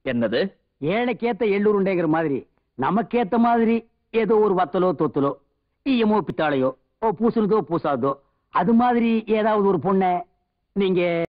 என்னது? ஏழைக்கேத்த எள்ளுருண்டைங்கிற மாதிரி நமக்கேத்த மாதிரி ஏதோ ஒரு வத்தலோ தொத்தலோ ஈயமோ பித்தாளையோ பூசுனதோ பூசாதோ அது மாதிரி ஏதாவது ஒரு பொண்ணை நீங்க